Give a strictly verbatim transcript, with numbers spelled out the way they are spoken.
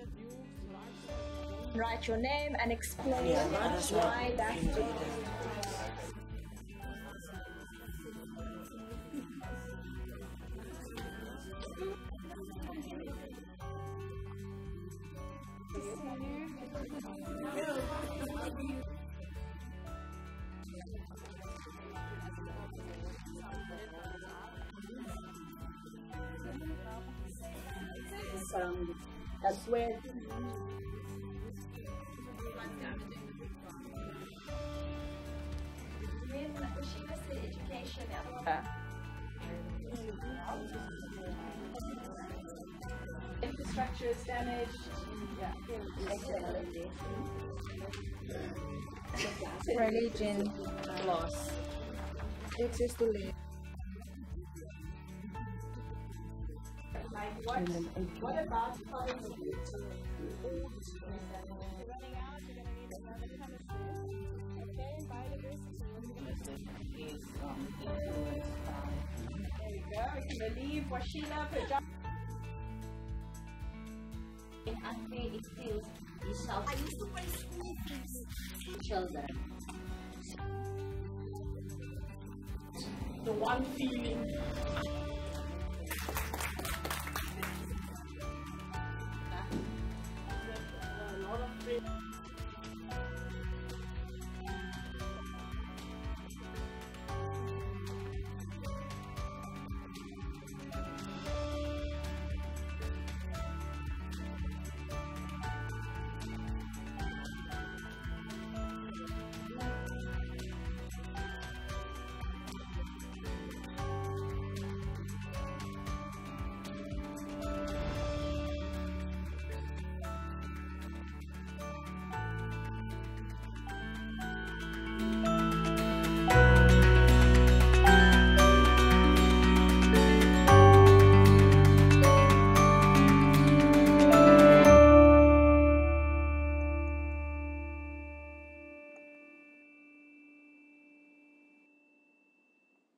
Write your name and explain Yeah, that's why what that's you do. Um, that's where infrastructure is damaged. Yeah. Religion loss. Access to live. Like what? What about running out? You're gonna need another kind of food. Okay, buy the biscuits. There you go. You can relieve Washila, pajama. Unpaid excuse is self children. The one feeling